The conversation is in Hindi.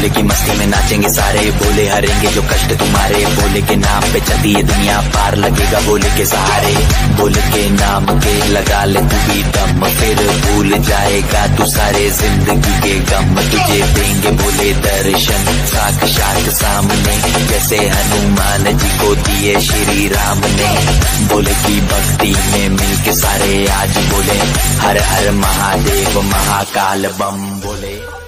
भोले की मस्ती में नाचेंगे सारे, भोले हरेंगे जो कष्ट तुम्हारे, भोले के नाम पे चलती है दुनिया, पार लगेगा भोले के सहारे। भोले के नाम के लगा ले तू भी दम, फिर भूल जाएगा तू सारे जिंदगी के गम। तुझे देंगे भोले दर्शन साक्षात सामने, जैसे हनुमान जी को दिए श्री राम ने। भोले की भक्ति में मिलके सारे आज बोले हर हर महादेव महाकाल बम बोले।